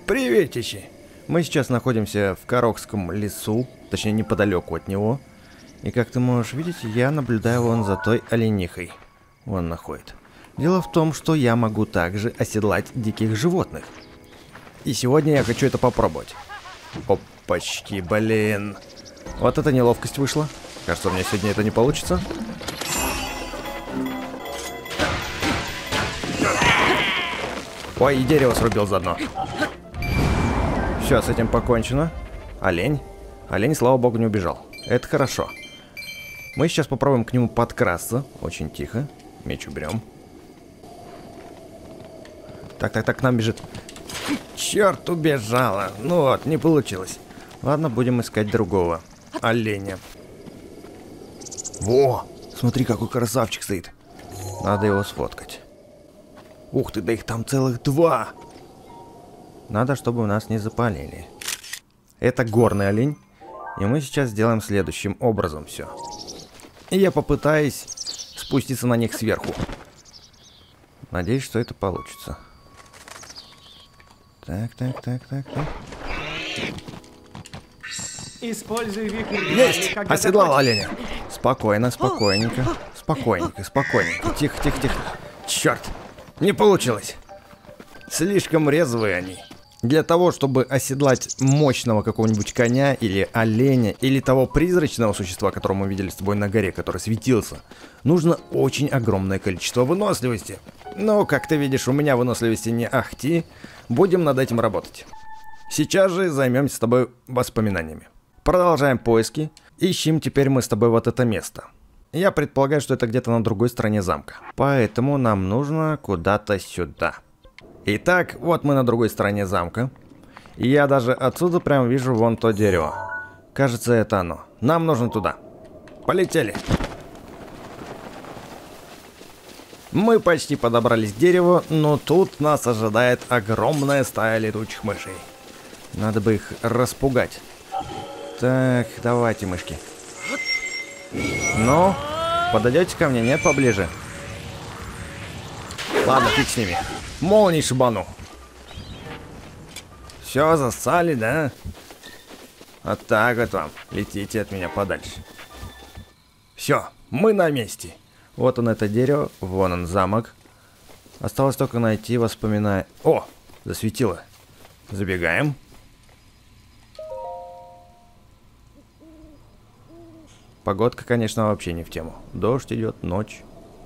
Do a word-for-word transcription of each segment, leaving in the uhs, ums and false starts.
Приветичи! Мы сейчас находимся в Корокском лесу, точнее неподалеку от него. И как ты можешь видеть, я наблюдаю вон за той оленихой. Вон находит. Дело в том, что я могу также оседлать диких животных. И сегодня я хочу это попробовать. Опачки, блин. Вот это неловкость вышла. Кажется, у меня сегодня это не получится. Ой, и дерево срубил заодно. Все, с этим покончено. Олень. Олень, слава богу, не убежал. Это хорошо. Мы сейчас попробуем к нему подкрасться. Очень тихо. Меч уберем. Так, так, так, к нам бежит. Черт, убежала. Ну вот, не получилось. Ладно, будем искать другого оленя. Во! Смотри, какой красавчик стоит. Надо его сфоткать. Ух ты, да их там целых два. Надо, чтобы у нас не запалили. Это горный олень. И мы сейчас сделаем следующим образом все. И я попытаюсь спуститься на них сверху. Надеюсь, что это получится. Так, так, так, так, так. Используй вихрь. Есть! Оседлал оленя. Спокойно, спокойненько. Спокойненько, спокойненько. Тихо, тихо, тихо. Черт! Не получилось. Слишком резвые они. Для того, чтобы оседлать мощного какого-нибудь коня или оленя, или того призрачного существа, которого мы видели с тобой на горе, который светился, нужно очень огромное количество выносливости. Но, как ты видишь, у меня выносливости не ахти. Будем над этим работать. Сейчас же займемся с тобой воспоминаниями. Продолжаем поиски. Ищем теперь мы с тобой вот это место. Я предполагаю, что это где-то на другой стороне замка. Поэтому нам нужно куда-то сюда. Итак, вот мы на другой стороне замка. И я даже отсюда прям вижу вон то дерево. Кажется, это оно. Нам нужно туда. Полетели. Мы почти подобрались к дереву, но тут нас ожидает огромная стая летучих мышей. Надо бы их распугать. Так, давайте, мышки. Ну, подойдете ко мне? Нет, поближе. Ладно, фиг с ними. Молнией шибану. Все, зассали, да? Вот так вот вам. Летите от меня подальше. Все, мы на месте. Вот он, это дерево. Вон он, замок. Осталось только найти воспоминания. О, засветило. Забегаем. Погодка, конечно, вообще не в тему. Дождь идет, ночь.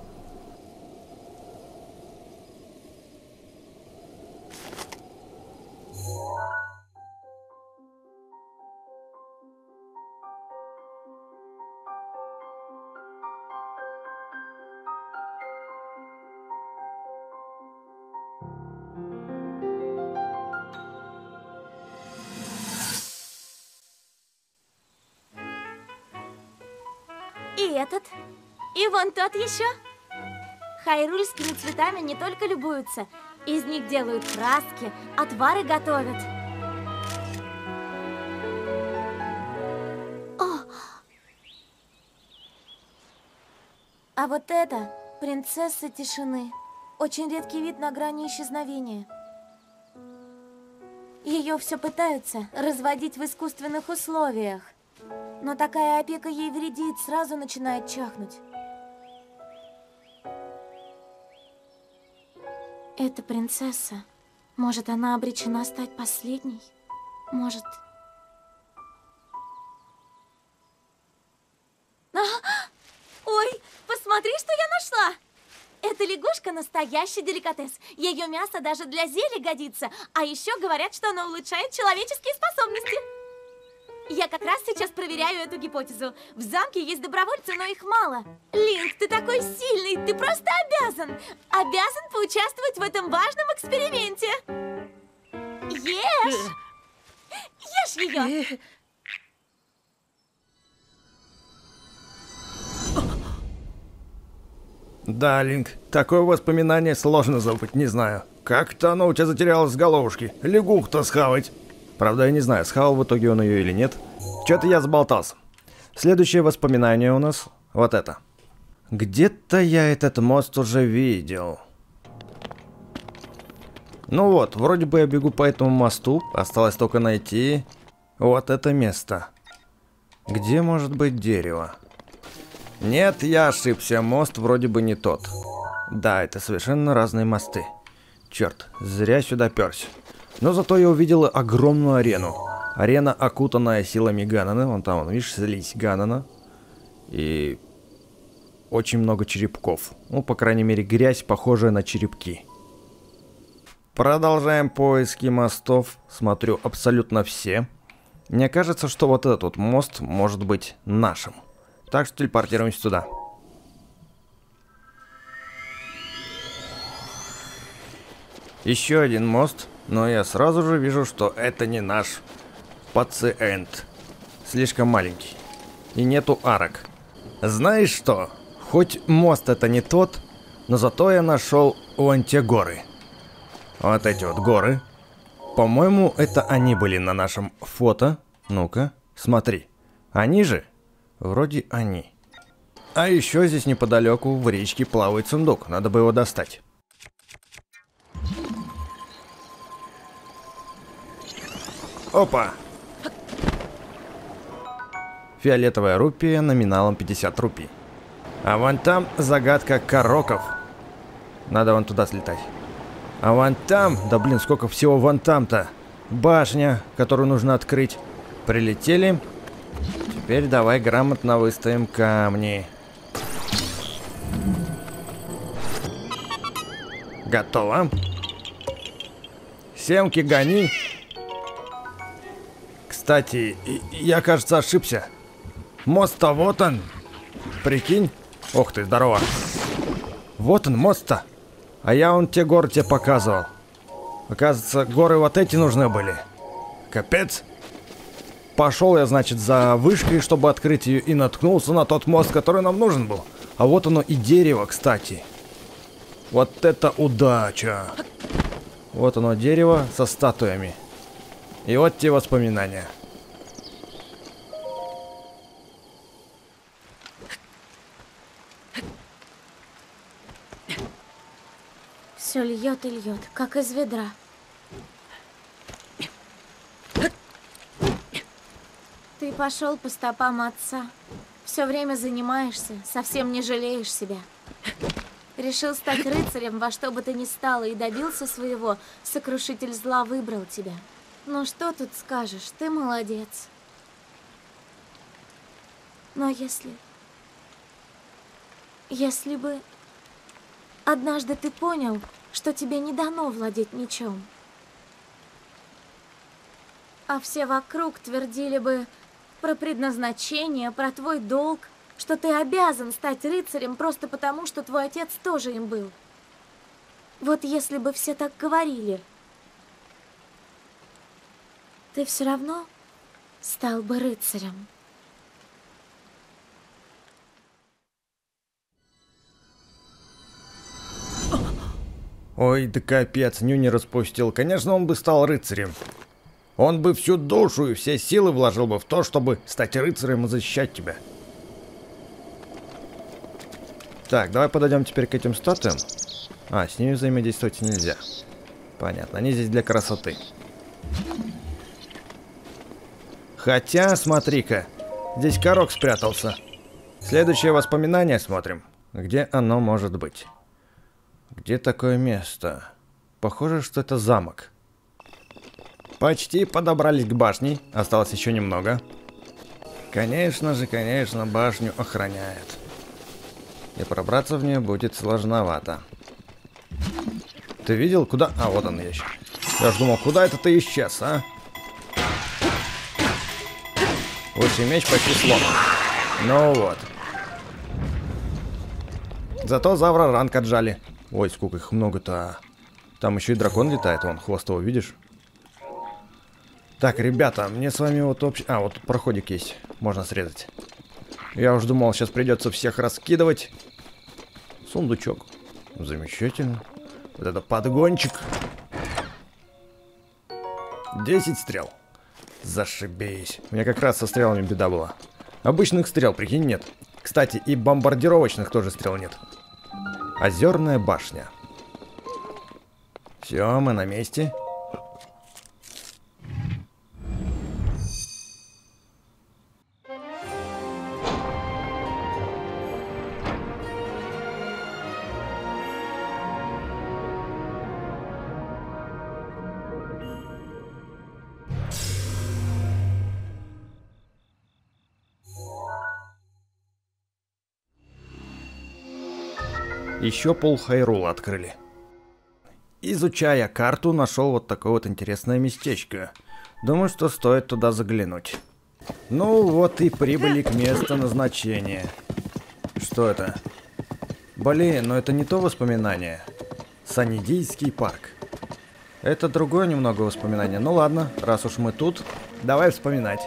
И этот, и вон тот еще. Хайрульскими цветами не только любуются, из них делают краски, отвары готовят. О! А вот это принцесса тишины. Очень редкий вид на грани исчезновения. Ее все пытаются разводить в искусственных условиях. Но такая опека ей вредит, сразу начинает чахнуть. Это принцесса. Может, она обречена стать последней? Может... А! Ой, посмотри, что я нашла! Эта лягушка настоящий деликатес. Ее мясо даже для зелья годится. А еще говорят, что оно улучшает человеческие способности. Я как раз сейчас проверяю эту гипотезу. В замке есть добровольцы, но их мало. Линк, ты такой сильный, ты просто обязан. Обязан поучаствовать в этом важном эксперименте. Ешь! Ешь ее! Да, Линк, такое воспоминание сложно забыть, не знаю. Как-то оно у тебя затерялось с головушки. Лягух-то схавать. Правда, я не знаю, схавал в итоге он ее или нет. Что-то я заболтался. Следующее воспоминание у нас вот это. Где-то я этот мост уже видел. Ну вот, вроде бы я бегу по этому мосту. Осталось только найти вот это место. Где может быть дерево? Нет, я ошибся. Мост вроде бы не тот. Да, это совершенно разные мосты. Черт, зря сюда перся. Но зато я увидел огромную арену. Арена, окутанная силами Ганнона. Вон там, вон, видишь, слизь Ганнона. И очень много черепков. Ну, по крайней мере, грязь, похожая на черепки. Продолжаем поиски мостов. Смотрю абсолютно все. Мне кажется, что вот этот вот мост может быть нашим. Так что телепортируемся туда. Еще один мост. Но я сразу же вижу, что это не наш пациент. Слишком маленький. И нету арок. Знаешь что? Хоть мост это не тот, но зато я нашел вон те горы. Вот эти вот горы. По-моему, это они были на нашем фото. Ну-ка, смотри. Они же? Вроде они. А еще здесь неподалеку в речке плавает сундук. Надо бы его достать. Опа! Фиолетовая рупия номиналом пятьдесят рупий. А вон там загадка Короков. Надо вон туда слетать. А вон там, да блин, сколько всего вон там-то. Башня, которую нужно открыть. Прилетели. Теперь давай грамотно выставим камни. Готово. Семки гони. Кстати, я, кажется, ошибся. Мост-то вот он. Прикинь. Ох ты, здорово. Вот он, мост-то. А я вон те горы тебе показывал. Оказывается, горы вот эти нужны были. Капец. Пошел я, значит, за вышкой, чтобы открыть ее, и наткнулся на тот мост, который нам нужен был. А вот оно и дерево, кстати. Вот это удача. Вот оно дерево со статуями. И вот те воспоминания. Все льет и льет, как из ведра. Ты пошел по стопам отца. Все время занимаешься, совсем не жалеешь себя. Решил стать рыцарем во что бы то ни стало и добился своего. Сокрушитель зла выбрал тебя. Ну что тут скажешь, ты молодец. Но если... Если бы... Однажды ты понял, что тебе не дано владеть мечом. А все вокруг твердили бы про предназначение, про твой долг, что ты обязан стать рыцарем просто потому, что твой отец тоже им был. Вот если бы все так говорили, ты все равно стал бы рыцарем. Ой, да капец, нюни распустил. Конечно, он бы стал рыцарем. Он бы всю душу и все силы вложил бы в то, чтобы стать рыцарем и защищать тебя. Так, давай подойдем теперь к этим статуям. А, с ними взаимодействовать нельзя. Понятно, они здесь для красоты. Хотя, смотри-ка, здесь Корок спрятался. Следующее воспоминание смотрим. Где оно может быть? Где такое место? Похоже, что это замок. Почти подобрались к башне. Осталось еще немного. Конечно же, конечно, башню охраняет. И пробраться в нее будет сложновато. Ты видел, куда... А, вот он ящик. Я ж думал, куда это ты исчез, а? Лучший меч почти сломан. Ну вот. Зато завра ранг отжали. Ой, сколько их много-то. Там еще и дракон летает, вон, хвост его, видишь? Так, ребята, мне с вами вот общий... А, вот тут проходик есть, можно срезать. Я уж думал, сейчас придется всех раскидывать. Сундучок. Замечательно. Вот это подгончик. десять стрел. Зашибись. У меня как раз со стрелами беда была. Обычных стрел, прикинь, нет. Кстати, и бомбардировочных тоже стрел нет. Озерная башня. Все, мы на месте. Еще пол Хайрула открыли. Изучая карту, нашел вот такое вот интересное местечко. Думаю, что стоит туда заглянуть. Ну вот и прибыли к месту назначения. Что это? Блин, но это не то воспоминание. Санидийский парк. Это другое немного воспоминание. Ну ладно, раз уж мы тут, давай вспоминать.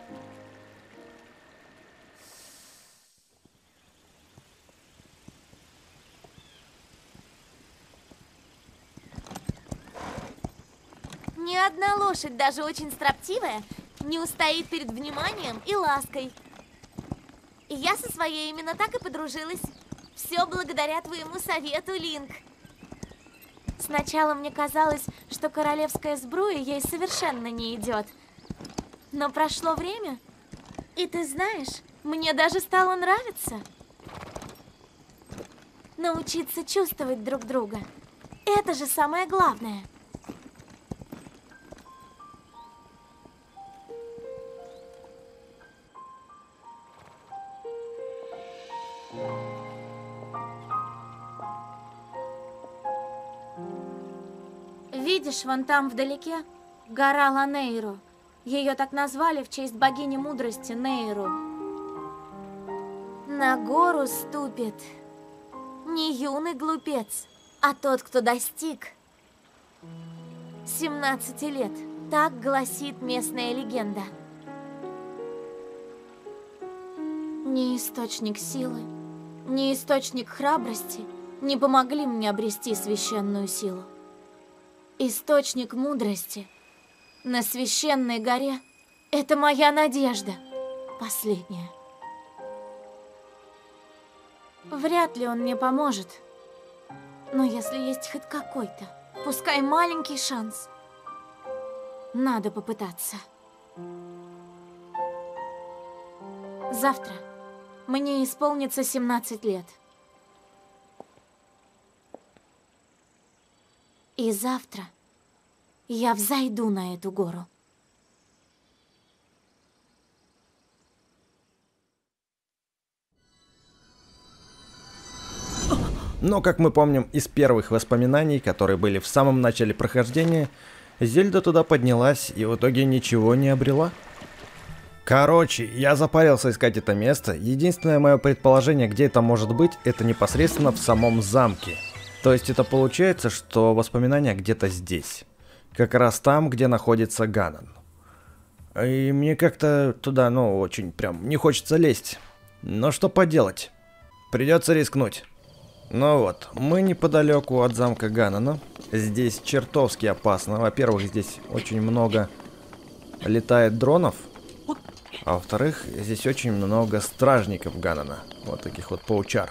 Ни одна лошадь, даже очень строптивая, не устоит перед вниманием и лаской. И я со своей именно так и подружилась. Все благодаря твоему совету, Линк. Сначала мне казалось, что королевская сбруя ей совершенно не идет. Но прошло время, и ты знаешь, мне даже стало нравиться. Научиться чувствовать друг друга. Это же самое главное. Видишь, вон там вдалеке гора Ланейру. Ее так назвали в честь богини мудрости Нейру. На гору ступит не юный глупец, а тот, кто достиг семнадцати лет. Так гласит местная легенда. Ни источник силы, ни источник храбрости не помогли мне обрести священную силу. Источник мудрости на священной горе – это моя надежда, последняя. Вряд ли он мне поможет, но если есть хоть какой-то, пускай маленький шанс, надо попытаться. Завтра мне исполнится семнадцать лет. И завтра я взойду на эту гору. Но, как мы помним из первых воспоминаний, которые были в самом начале прохождения, Зельда туда поднялась и в итоге ничего не обрела. Короче, я запарился искать это место. Единственное мое предположение, где это может быть, это непосредственно в самом замке. То есть это получается, что воспоминания где-то здесь. Как раз там, где находится Ганон. И мне как-то туда, ну, очень прям не хочется лезть. Но что поделать? Придется рискнуть. Ну вот, мы неподалеку от замка Ганона. Здесь чертовски опасно. Во-первых, здесь очень много летает дронов. А во-вторых, здесь очень много стражников Ганона. Вот таких вот паучар.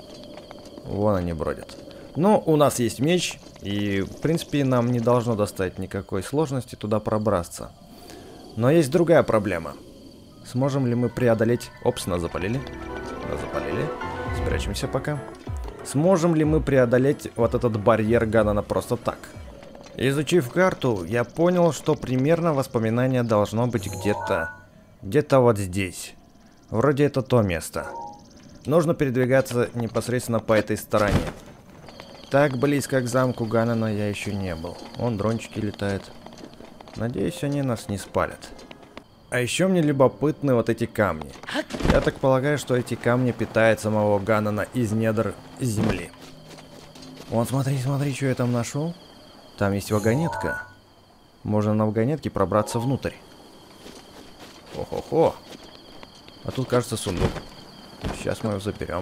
Вон они бродят. Но у нас есть меч, и, в принципе, нам не должно доставить никакой сложности туда пробраться. Но есть другая проблема. Сможем ли мы преодолеть... Опс, нас запалили. Нас запалили. Спрячемся пока. Сможем ли мы преодолеть вот этот барьер Ганона просто так? Изучив карту, я понял, что примерно воспоминание должно быть где-то... Где-то вот здесь. Вроде это то место. Нужно передвигаться непосредственно по этой стороне. Так близко к замку Ганона я еще не был. Вон дрончики летают. Надеюсь, они нас не спалят. А еще мне любопытны вот эти камни. Я так полагаю, что эти камни питают самого Ганона из недр земли. Вон, смотри, смотри, что я там нашел. Там есть вагонетка. Можно на вагонетке пробраться внутрь. Хо-хо-хо. А тут, кажется, сундук. Сейчас мы его заберем.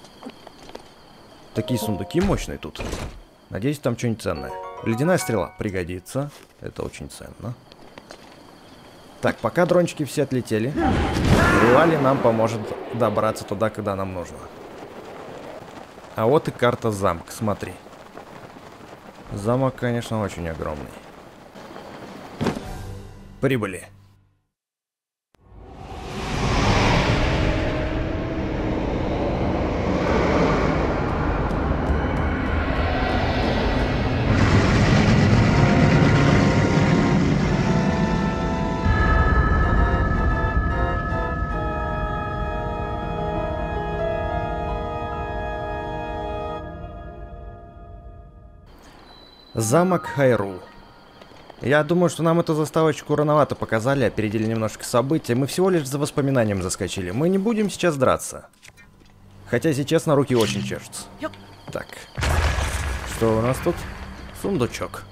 Такие сундуки мощные тут. Надеюсь, там что-нибудь ценное. Ледяная стрела пригодится. Это очень ценно. Так, пока дрончики все отлетели, Рюали нам поможет добраться туда, когда нам нужно. А вот и карта замка, смотри. Замок, конечно, очень огромный. Прибыли. Замок Хайрул. Я думаю, что нам эту заставочку рановато показали, опередили немножко события. Мы всего лишь за воспоминанием заскочили. Мы не будем сейчас драться. Хотя, если честно, руки очень чешутся. Так. Что у нас тут? Сундучок.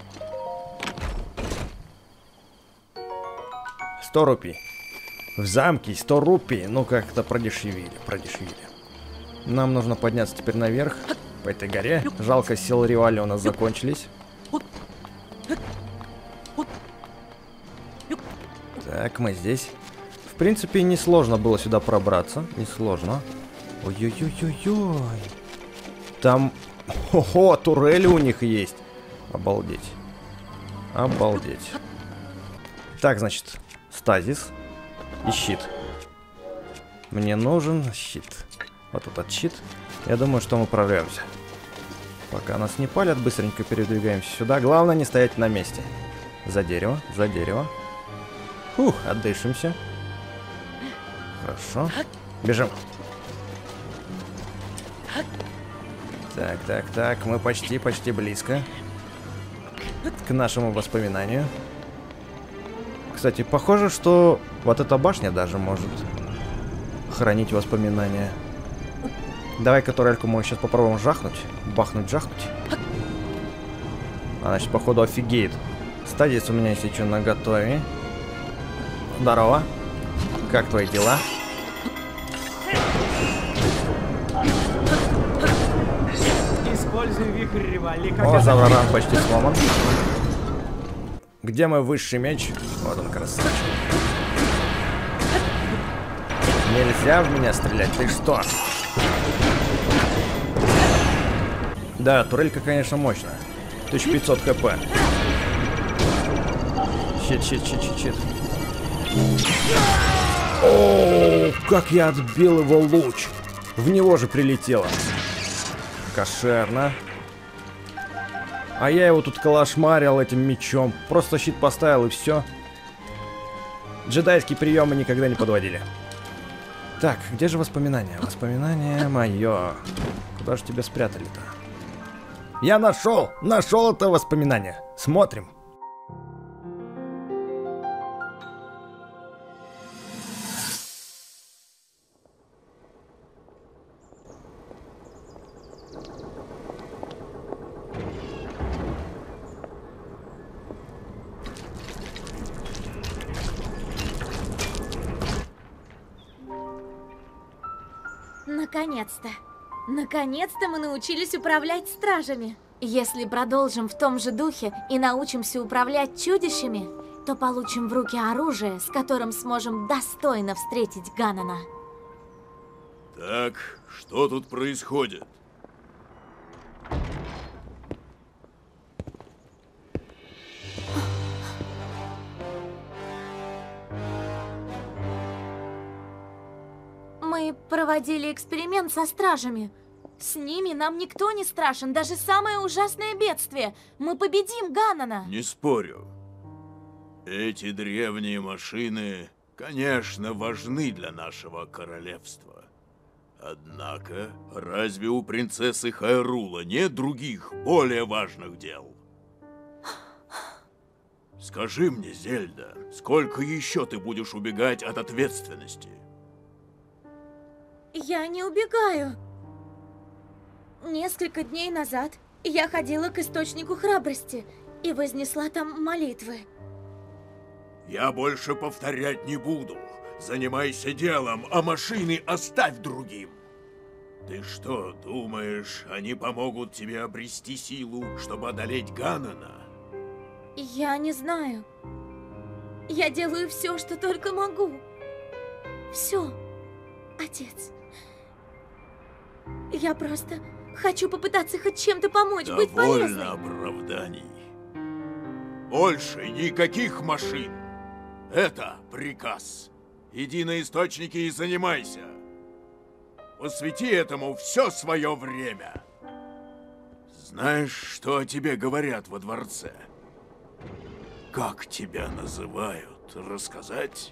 Сто рупий. В замке сто рупий. Ну, как-то продешевили, продешевили. Нам нужно подняться теперь наверх, по этой горе. Жалко, силы Ривали у нас закончились. Так, мы здесь. В принципе, несложно было сюда пробраться. Несложно. Ой-ой-ой-ой-ой. Там... Ого, турели у них есть. Обалдеть. Обалдеть. Так, значит, стазис и щит. Мне нужен щит. Вот этот щит. Я думаю, что мы прорвемся. Пока нас не палят, быстренько передвигаемся сюда. Главное не стоять на месте. За дерево, за дерево. Фух, отдышимся. Хорошо. Бежим. Так, так, так. Мы почти, почти близко к нашему воспоминанию. Кстати, похоже, что вот эта башня даже может хранить воспоминания. Давай-ка турельку мы сейчас попробуем жахнуть. Бахнуть, жахнуть. Она сейчас, походу, офигеет. Стадис у меня, если что, наготове. Здорово. Как твои дела? Используй вихрь Ривали. О, Завраран почти сломан. Где мой высший меч? Вот он, красавчик. Нельзя в меня стрелять, ты что? Да, турелька, конечно, мощная. тысяча пятьсот хп. Щит, щит, щит, щит, щит. О, как я отбил его луч. В него же прилетело. Кошерно. А я его тут калашмарил этим мечом. Просто щит поставил и все. Джедайские приемы никогда не подводили. Так, где же воспоминания? Воспоминания мое. Куда же тебя спрятали-то? Я нашел! Нашел это воспоминание. Смотрим. Наконец-то. Наконец-то мы научились управлять стражами. Если продолжим в том же духе и научимся управлять чудищами, то получим в руки оружие, с которым сможем достойно встретить Ганнона. Так, что тут происходит? Мы проводили эксперимент со стражами. С ними нам никто не страшен, даже самое ужасное бедствие. Мы победим Ганнона. Не спорю. Эти древние машины, конечно, важны для нашего королевства. Однако, разве у принцессы Хайрула нет других, более важных дел? Скажи мне, Зельда, сколько еще ты будешь убегать от ответственности? Я не убегаю. Несколько дней назад я ходила к источнику храбрости и вознесла там молитвы. Я больше повторять не буду. Занимайся делом, а машины оставь другим. Ты что, думаешь, они помогут тебе обрести силу, чтобы одолеть Ганнона? Я не знаю. Я делаю все, что только могу. Все, отец. Я просто Хочу попытаться хоть чем-то помочь, быть полезной. Довольно оправданий. Больше никаких машин. Это приказ. Иди на источники и занимайся. Посвяти этому все свое время. Знаешь, что о тебе говорят во дворце? Как тебя называют? Рассказать?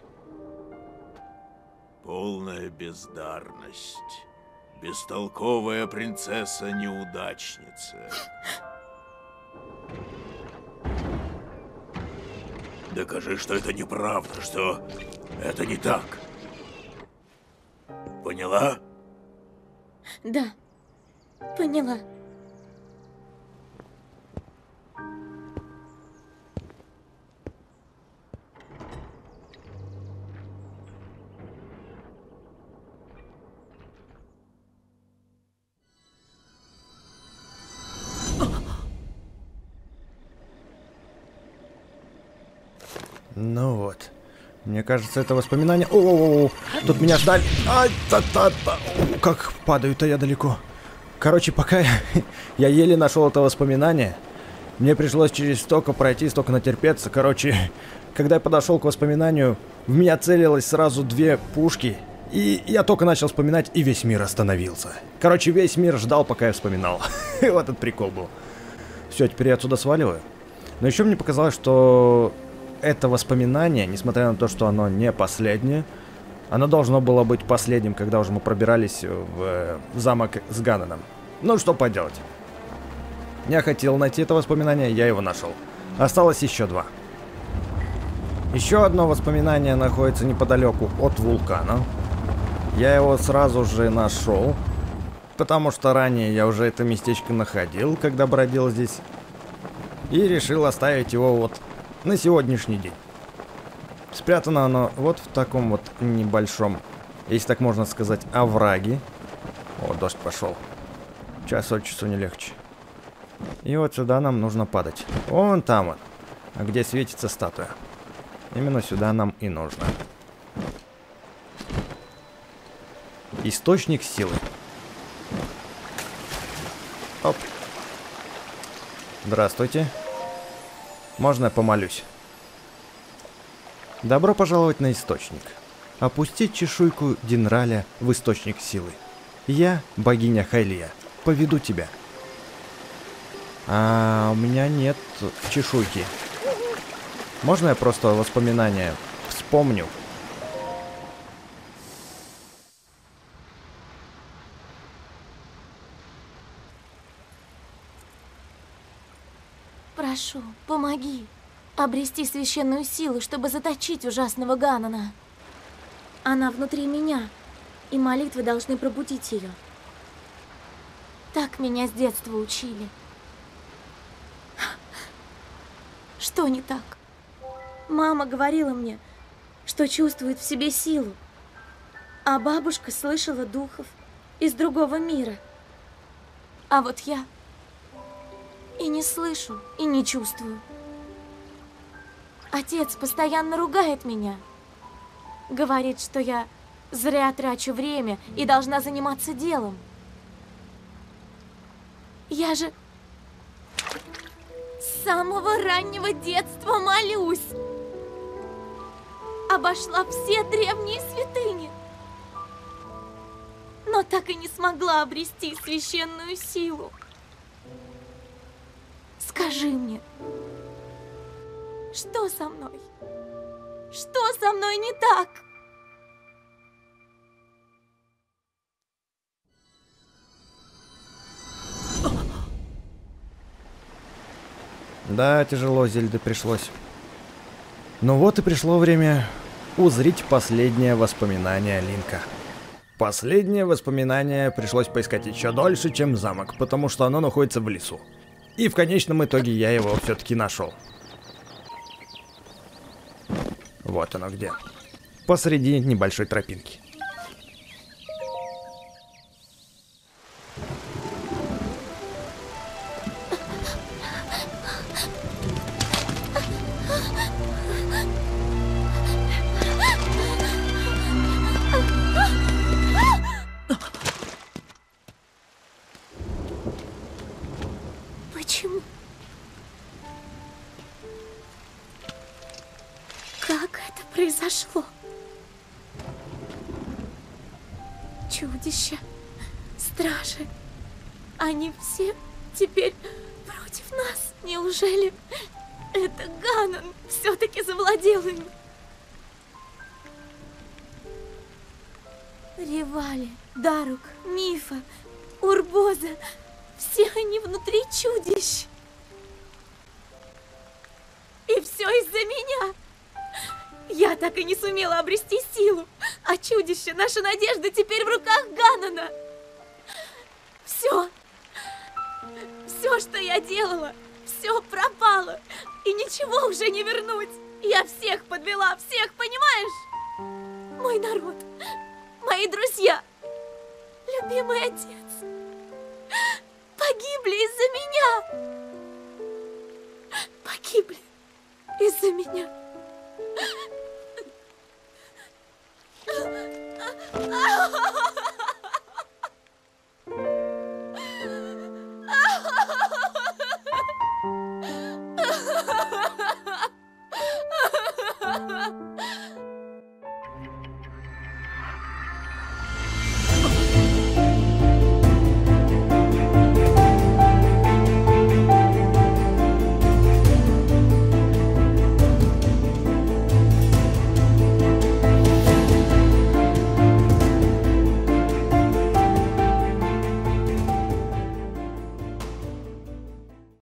Полная бездарность. Бестолковая принцесса-неудачница. Докажи, что это неправда, что это не так. Поняла? Да, поняла. Ну вот. Мне кажется, это воспоминание... О-о-о! Тут меня ждали. Ай, та-та-та! Как падаю-то я далеко. Короче, пока я, я еле нашел это воспоминание, мне пришлось через столько пройти, столько натерпеться. Короче, когда я подошел к воспоминанию, в меня целилось сразу две пушки. И я только начал вспоминать, и весь мир остановился. Короче, весь мир ждал, пока я вспоминал. Вот этот прикол был. Все, теперь я отсюда сваливаю. Но еще мне показалось, что... это воспоминание, несмотря на то, что оно не последнее, оно должно было быть последним, когда уже мы пробирались в, в замок с Ганоном. Ну, что поделать. Я хотел найти это воспоминание, я его нашел. Осталось еще два. Еще одно воспоминание находится неподалеку от вулкана. Я его сразу же нашел, потому что ранее я уже это местечко находил, когда бродил здесь. И решил оставить его вот на сегодняшний день. Спрятано оно вот в таком вот небольшом, если так можно сказать, овраге. О, дождь пошел. Час от часу не легче. И вот сюда нам нужно падать. Вон там вот, а где светится статуя. Именно сюда нам и нужно. Источник силы. Оп. Здравствуйте. Можно я помолюсь? Добро пожаловать на источник. Опустить чешуйку Динраля в источник силы. Я, богиня Хайлия, поведу тебя. А у меня нет чешуйки. Можно я просто воспоминания вспомню? Прошу, помоги обрести священную силу, чтобы заточить ужасного Ганона. Она внутри меня, и молитвы должны пробудить ее. Так меня с детства учили. Что не так? Мама говорила мне, что чувствует в себе силу, а бабушка слышала духов из другого мира. А вот я и не слышу, и не чувствую. Отец постоянно ругает меня. Говорит, что я зря трачу время и должна заниматься делом. Я же с самого раннего детства молюсь. Обошла все древние святыни. Но так и не смогла обрести священную силу. Скажи мне, что со мной? Что со мной не так? Да, тяжело Зельде пришлось. Ну вот и пришло время узрить последнее воспоминание Линка. Последнее воспоминание пришлось поискать еще дольше, чем замок, потому что оно находится в лесу. И в конечном итоге я его все-таки нашел. Вот оно где. Посреди небольшой тропинки. Как это произошло? Чудища, стражи, они все теперь против нас. Неужели это Ганон все-таки завладел им? Ревали, Дарук, Мифа, Урбоза, все они внутри чудищ. И все из-за меня. Я так и не сумела обрести силу, а чудище, наша надежда теперь в руках Ганона. Все, все, что я делала, все пропало, и ничего уже не вернуть. Я всех подвела, всех, понимаешь? Мой народ, мои друзья, любимый отец погибли из-за меня. Погибли из-за меня.